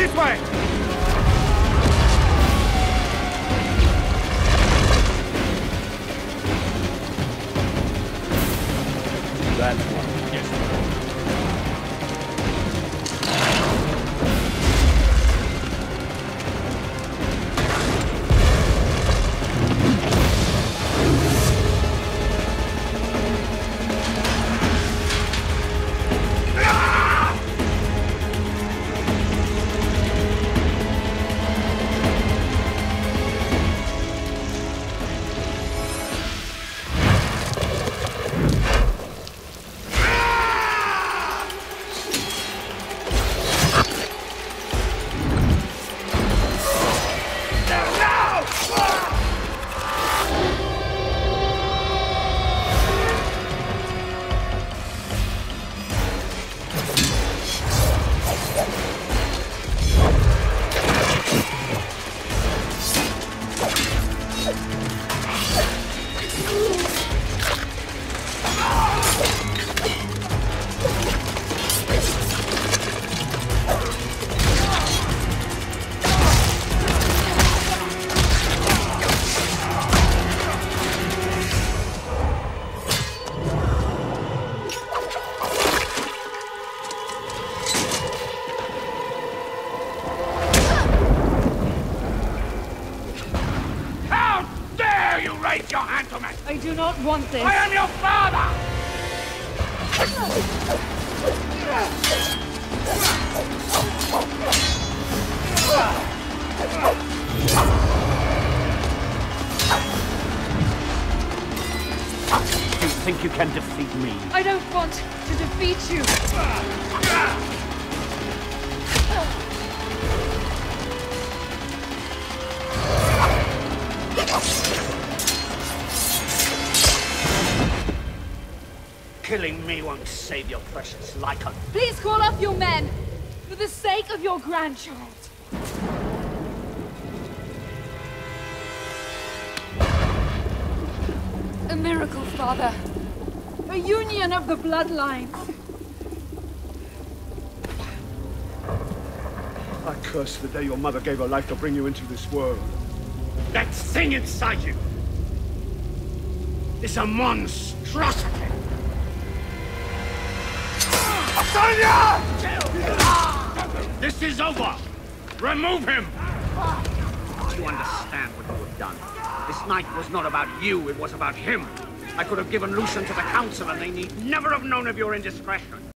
This way! That's one. Yes. I do not want this. I am your father! You think you can defeat me? I don't want to defeat you. Killing me won't save your precious Lycan. Please call up your men, for the sake of your grandchild. A miracle, Father. A union of the bloodlines. I curse the day your mother gave her life to bring you into this world. That thing inside you is a monstrosity. Sonja! This is over. Remove him. Do you understand what you have done? This night was not about you, it was about him. I could have given Lucian to the council and they need never have known of your indiscretion.